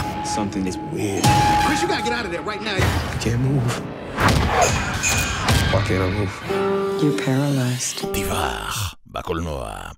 Something is weird. Chris, you gotta get out of there right now. I can't move. Why can't I move? You're paralyzed. תברח, בקולנוע.